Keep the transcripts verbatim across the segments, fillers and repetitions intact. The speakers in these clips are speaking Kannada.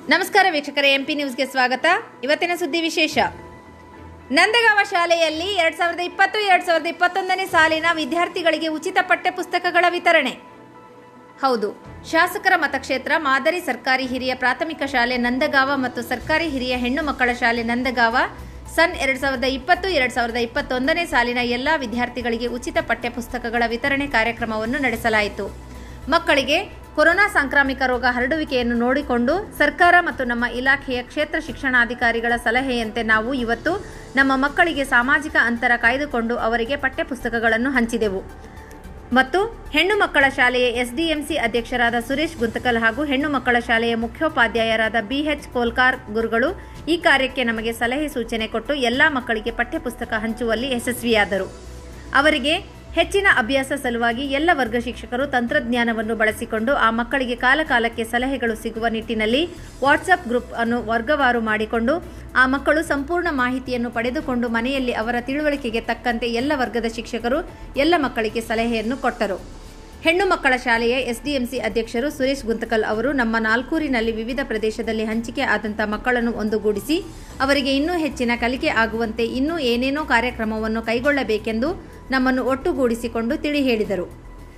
ನಮಸ್ಕಾರ ವೀಕ್ಷಕರೇ, ಎಂಪಿ ನ್ಯೂಸ್ಗೆ ಸ್ವಾಗತ. ಇವತ್ತಿನ ಸುದ್ದಿ ವಿಶೇಷ. ನಂದಗಾವ ಶಾಲೆಯಲ್ಲಿ ಎರಡ್ ಸಾವಿರದ ಇಪ್ಪತ್ತು ಎರಡ್ ಸಾವಿರದ ಇಪ್ಪತ್ತೊಂದನೇ ಸಾಲಿನ ವಿದ್ಯಾರ್ಥಿಗಳಿಗೆ ಉಚಿತ ಪಠ್ಯ ಪುಸ್ತಕಗಳ ವಿತರಣೆ. ಹೌದು, ಶಾಸಕರ ಮತಕ್ಷೇತ್ರ ಮಾದರಿ ಸರ್ಕಾರಿ ಹಿರಿಯ ಪ್ರಾಥಮಿಕ ಶಾಲೆ ನಂದಗಾವ ಮತ್ತು ಸರ್ಕಾರಿ ಹಿರಿಯ ಹೆಣ್ಣು ಮಕ್ಕಳ ಶಾಲೆ ನಂದಗಾವ ಸನ್ ಎರಡ್ ಸಾವಿರದ ಇಪ್ಪತ್ತು ಎರಡ್ ಸಾವಿರದ ಇಪ್ಪತ್ತೊಂದನೇ ಸಾಲಿನ ಎಲ್ಲಾ ವಿದ್ಯಾರ್ಥಿಗಳಿಗೆ ಉಚಿತ ಪಠ್ಯ ಪುಸ್ತಕಗಳ ವಿತರಣೆ ಕಾರ್ಯಕ್ರಮವನ್ನು ನಡೆಸಲಾಯಿತು. ಮಕ್ಕಳಿಗೆ ಕೊರೋನಾ ಸಾಂಕ್ರಾಮಿಕ ರೋಗ ಹರಡುವಿಕೆಯನ್ನು ನೋಡಿಕೊಂಡು ಸರ್ಕಾರ ಮತ್ತು ನಮ್ಮ ಇಲಾಖೆಯ ಕ್ಷೇತ್ರ ಶಿಕ್ಷಣಾಧಿಕಾರಿಗಳ ಸಲಹೆಯಂತೆ ನಾವು ಇವತ್ತು ನಮ್ಮ ಮಕ್ಕಳಿಗೆ ಸಾಮಾಜಿಕ ಅಂತರ ಕಾಯ್ದುಕೊಂಡು ಅವರಿಗೆ ಪಠ್ಯಪುಸ್ತಕಗಳನ್ನು ಹಂಚಿದೆವು ಮತ್ತು ಹೆಣ್ಣು ಮಕ್ಕಳ ಶಾಲೆಯ ಎಸ್ಡಿಎಂಸಿ ಅಧ್ಯಕ್ಷರಾದ ಸುರೇಶ್ ಗುಂತಕಲ್ ಹಾಗೂ ಹೆಣ್ಣು ಮಕ್ಕಳ ಶಾಲೆಯ ಮುಖ್ಯೋಪಾಧ್ಯಾಯರಾದ ಬಿಎಚ್ ಕೋಲ್ಕಾರ್ ಗುರುಗಳು ಈ ಕಾರ್ಯಕ್ಕೆ ನಮಗೆ ಸಲಹೆ ಸೂಚನೆ ಕೊಟ್ಟು ಎಲ್ಲಾ ಮಕ್ಕಳಿಗೆ ಪಠ್ಯಪುಸ್ತಕ ಹಂಚುವಲ್ಲಿ ಯಶಸ್ವಿಯಾದರು. ಅವರಿಗೆ ಹೆಚ್ಚಿನ ಅಭ್ಯಾಸ ಸಲುವಾಗಿ ಎಲ್ಲ ವರ್ಗ ಶಿಕ್ಷಕರು ತಂತ್ರಜ್ಞಾನವನ್ನು ಬಳಸಿಕೊಂಡು ಆ ಮಕ್ಕಳಿಗೆ ಕಾಲಕಾಲಕ್ಕೆ ಸಲಹೆಗಳು ಸಿಗುವ ನಿಟ್ಟಿನಲ್ಲಿ ವಾಟ್ಸಪ್ ಗ್ರೂಪ್ ಅನ್ನು ವರ್ಗವಾರು ಮಾಡಿಕೊಂಡು ಆ ಮಕ್ಕಳು ಸಂಪೂರ್ಣ ಮಾಹಿತಿಯನ್ನು ಪಡೆದುಕೊಂಡು ಮನೆಯಲ್ಲಿ ಅವರ ತಿಳುವಳಿಕೆಗೆ ತಕ್ಕಂತೆ ಎಲ್ಲ ವರ್ಗದ ಶಿಕ್ಷಕರು ಎಲ್ಲ ಮಕ್ಕಳಿಗೆ ಸಲಹೆಯನ್ನು ಕೊಟ್ಟರು. ಹೆಣ್ಣು ಮಕ್ಕಳ ಶಾಲೆಯ ಎಸ್ಡಿಎಂಸಿ ಅಧ್ಯಕ್ಷರು ಸುರೇಶ್ ಗುಂತಕಲ್ ಅವರು ನಮ್ಮ ನಾಲ್ಕೂರಿನಲ್ಲಿ ವಿವಿಧ ಪ್ರದೇಶದಲ್ಲಿ ಹಂಚಿಕೆ ಆದಂಥ ಮಕ್ಕಳನ್ನು ಒಂದುಗೂಡಿಸಿ ಅವರಿಗೆ ಇನ್ನೂ ಹೆಚ್ಚಿನ ಕಲಿಕೆ ಆಗುವಂತೆ ಇನ್ನೂ ಏನೇನೋ ಕಾರ್ಯಕ್ರಮವನ್ನು ಕೈಗೊಳ್ಳಬೇಕೆಂದು ನಮ್ಮನ್ನು ಒಟ್ಟುಗೂಡಿಸಿಕೊಂಡು ತಿಳಿ ಹೇಳಿದರು.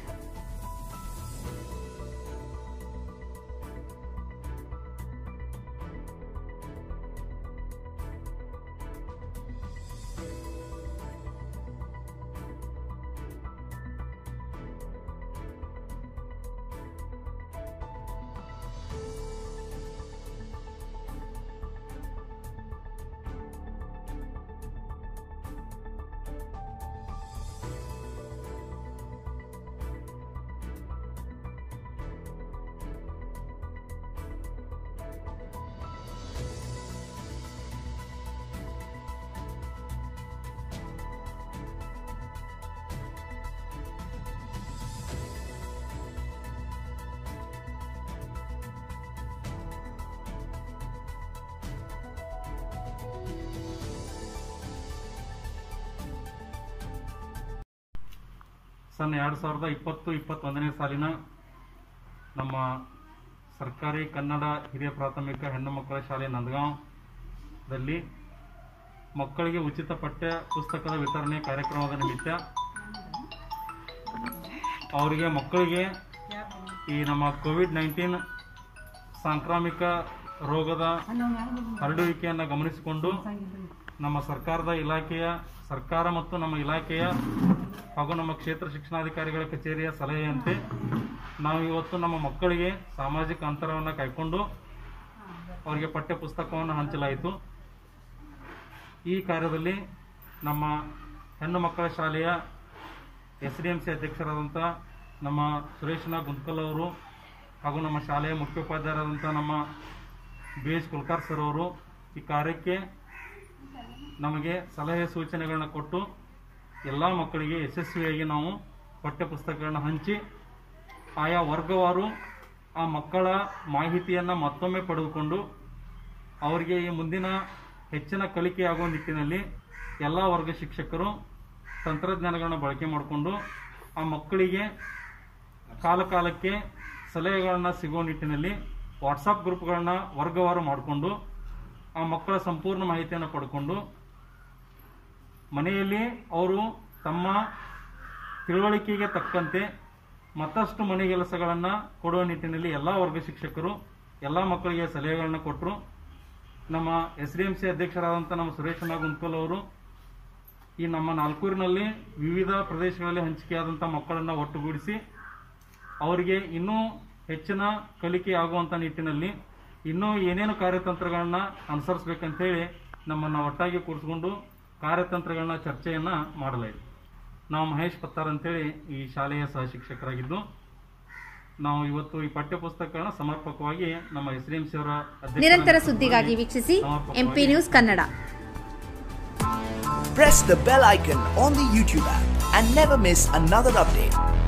ಸನ್ ಎರಡು ಸಾವಿರದ ಇಪ್ಪತ್ತು ಇಪ್ಪತ್ತೊಂದನೇ ಸಾಲಿನ ನಮ್ಮ ಸರ್ಕಾರಿ ಕನ್ನಡ ಹಿರಿಯ ಪ್ರಾಥಮಿಕ ಹೆಣ್ಣು ಮಕ್ಕಳ ಶಾಲೆ ನಂದಗಾಂವದಲ್ಲಿ ಮಕ್ಕಳಿಗೆ ಉಚಿತ ಪಠ್ಯ ಪುಸ್ತಕದ ವಿತರಣೆ ಕಾರ್ಯಕ್ರಮದ ನಿಮಿತ್ತ ಅವರಿಗೆ ಮಕ್ಕಳಿಗೆ ಈ ನಮ್ಮ ಕೋವಿಡ್ ನೈನ್ಟೀನ್ ಸಾಂಕ್ರಾಮಿಕ ರೋಗದ ಹರಡುವಿಕೆಯನ್ನು ಗಮನಿಸಿಕೊಂಡು ನಮ್ಮ ಸರ್ಕಾರದ ಇಲಾಖೆಯ ಸರ್ಕಾರ ಮತ್ತು ನಮ್ಮ ಇಲಾಖೆಯ ಹಾಗೂ ನಮ್ಮ ಕ್ಷೇತ್ರ ಶಿಕ್ಷಣಾಧಿಕಾರಿಗಳ ಕಚೇರಿಯ ಸಲಹೆಯಂತೆ ನಾವು ಇವತ್ತು ನಮ್ಮ ಮಕ್ಕಳಿಗೆ ಸಾಮಾಜಿಕ ಅಂತರವನ್ನು ಕಾಯ್ಕೊಂಡು ಅವರಿಗೆ ಪಠ್ಯ ಪುಸ್ತಕವನ್ನು ಹಂಚಲಾಯಿತು. ಈ ಕಾರ್ಯದಲ್ಲಿ ನಮ್ಮ ಹೆಣ್ಣು ಮಕ್ಕಳ ಶಾಲೆಯ ಎಸ್ ಡಿ ಎಂ ಸಿ ಅಧ್ಯಕ್ಷರಾದಂಥ ನಮ್ಮ ಸುರೇಶ್ನ ಗುಂತ್ಕಲ್ ಅವರು ಹಾಗೂ ನಮ್ಮ ಶಾಲೆಯ ಮುಖ್ಯೋಪಾಧ್ಯಾಯರಾದಂಥ ನಮ್ಮ ಬಿ ಎಚ್ ಕುಲ್ಕಾರ್ ಸರ್ ಅವರು ಈ ಕಾರ್ಯಕ್ಕೆ ನಮಗೆ ಸಲಹೆ ಸೂಚನೆಗಳನ್ನ ಕೊಟ್ಟು ಎಲ್ಲ ಮಕ್ಕಳಿಗೆ ಯಶಸ್ವಿಯಾಗಿ ನಾವು ಪಠ್ಯಪುಸ್ತಕಗಳನ್ನ ಹಂಚಿ ಆಯಾ ವರ್ಗವಾರು ಆ ಮಕ್ಕಳ ಮಾಹಿತಿಯನ್ನು ಮತ್ತೊಮ್ಮೆ ಪಡೆದುಕೊಂಡು ಅವರಿಗೆ ಈ ಮುಂದಿನ ಹೆಚ್ಚಿನ ಕಲಿಕೆಯಾಗುವ ನಿಟ್ಟಿನಲ್ಲಿ ಎಲ್ಲ ವರ್ಗ ಶಿಕ್ಷಕರು ತಂತ್ರಜ್ಞಾನಗಳನ್ನ ಬಳಕೆ ಮಾಡಿಕೊಂಡು ಆ ಮಕ್ಕಳಿಗೆ ಕಾಲಕಾಲಕ್ಕೆ ಸಲಹೆಗಳನ್ನು ಸಿಗುವ ನಿಟ್ಟಿನಲ್ಲಿ ವಾಟ್ಸಪ್ ಗ್ರೂಪ್ಗಳನ್ನ ವರ್ಗವಾರು ಮಾಡಿಕೊಂಡು ಆ ಮಕ್ಕಳ ಸಂಪೂರ್ಣ ಮಾಹಿತಿಯನ್ನು ಪಡ್ಕೊಂಡು ಮನೆಯಲ್ಲಿ ಅವರು ತಮ್ಮ ತಿಳುವಳಿಕೆಗೆ ತಕ್ಕಂತೆ ಮತ್ತಷ್ಟು ಮನೆ ಕೆಲಸಗಳನ್ನು ಕೊಡುವ ನಿಟ್ಟಿನಲ್ಲಿ ಎಲ್ಲ ವರ್ಗ ಶಿಕ್ಷಕರು ಎಲ್ಲ ಮಕ್ಕಳಿಗೆ ಸಲಹೆಗಳನ್ನು ಕೊಟ್ಟರು. ನಮ್ಮ ಎಸ್ ಡಿ ಎಂ ಸಿ ಅಧ್ಯಕ್ಷರಾದಂಥ ನಮ್ಮ ಸುರೇಶನ ಗುಂತ್ಕಲ್ ಅವರು ಈ ನಮ್ಮ ನಾಲ್ಕೂರಿನಲ್ಲಿ ವಿವಿಧ ಪ್ರದೇಶಗಳಲ್ಲಿ ಹಂಚಿಕೆಯಾದಂಥ ಮಕ್ಕಳನ್ನು ಒಟ್ಟುಗೂಡಿಸಿ ಅವರಿಗೆ ಇನ್ನೂ ಹೆಚ್ಚಿನ ಕಲಿಕೆ ಆಗುವಂಥ ನಿಟ್ಟಿನಲ್ಲಿ ಇನ್ನೂ ಏನೇನು ಕಾರ್ಯತಂತ್ರಗಳನ್ನ ಅನುಸರಿಸಬೇಕಂತೇಳಿ ನಮ್ಮನ್ನು ಒಟ್ಟಾಗಿ ಕೂರಿಸ್ಕೊಂಡು ಕಾರ್ಯತಂತ್ರಗಳನ್ನ ಚರ್ಚೆಯನ್ನು ಮಾಡಲಾಯಿತು. ನಾವು ಮಹೇಶ್ ಪತ್ತಾರ್ ಅಂತೇಳಿ ಈ ಶಾಲೆಯ ಸಹ ಶಿಕ್ಷಕರಾಗಿದ್ದು ನಾವು ಇವತ್ತು ಈ ಪಠ್ಯಪುಸ್ತಕಗಳನ್ನ ಸಮರ್ಪಕವಾಗಿ ನಮ್ಮ ಎಸ್ ಡಿ ಎಂ ಸಿ ಅವರ ನಿರಂತರ ಸುದ್ದಿಗಾಗಿ ವೀಕ್ಷಿಸಿ MP news Kannada. Press the bell icon on the YouTube app and never miss another update.